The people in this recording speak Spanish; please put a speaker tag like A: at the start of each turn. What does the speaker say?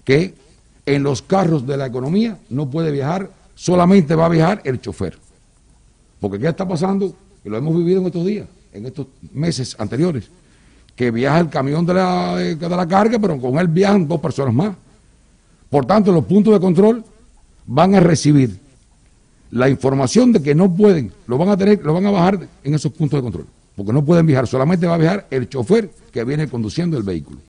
A: que en los carros de la economía no puede viajar, solamente va a viajar el chofer. Porque ¿qué está pasando? Que lo hemos vivido en estos días, en estos meses anteriores, que viaja el camión de la carga, pero con él viajan 2 personas más. Por tanto, los puntos de control van a recibir la información de que no pueden, lo van a bajar en esos puntos de control, porque no pueden viajar, solamente va a viajar el chofer que viene conduciendo el vehículo.